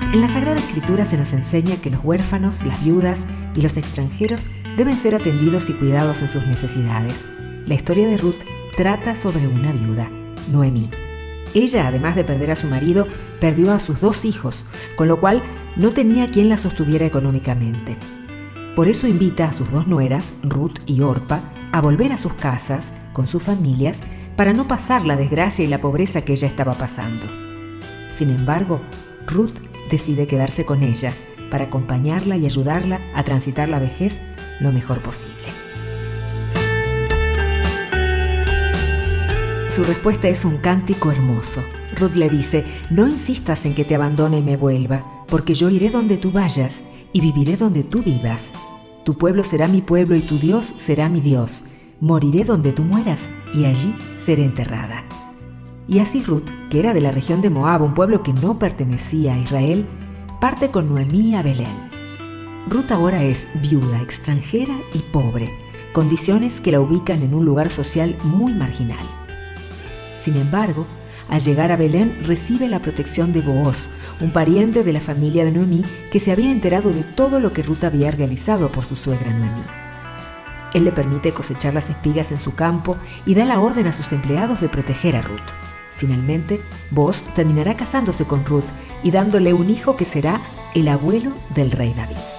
En la Sagrada Escritura se nos enseña que los huérfanos, las viudas y los extranjeros deben ser atendidos y cuidados en sus necesidades. La historia de Ruth trata sobre una viuda, Noemí. Ella, además de perder a su marido, perdió a sus 2 hijos, con lo cual no tenía quien la sostuviera económicamente. Por eso invita a sus 2 nueras, Ruth y Orpa, a volver a sus casas, con sus familias, para no pasar la desgracia y la pobreza que ella estaba pasando. Sin embargo, Ruth decide quedarse con ella para acompañarla y ayudarla a transitar la vejez lo mejor posible. Su respuesta es un cántico hermoso. Ruth le dice: no insistas en que te abandone y me vuelva, porque yo iré donde tú vayas y viviré donde tú vivas. Tu pueblo será mi pueblo y tu Dios será mi Dios. Moriré donde tú mueras y allí seré enterrada. Y así Ruth, que era de la región de Moab, un pueblo que no pertenecía a Israel, parte con Noemí a Belén. Ruth ahora es viuda, extranjera y pobre, condiciones que la ubican en un lugar social muy marginal. Sin embargo, al llegar a Belén recibe la protección de Booz, un pariente de la familia de Noemí que se había enterado de todo lo que Ruth había realizado por su suegra Noemí. Él le permite cosechar las espigas en su campo y da la orden a sus empleados de proteger a Ruth. Finalmente, Booz terminará casándose con Ruth y dándole un hijo que será el abuelo del rey David.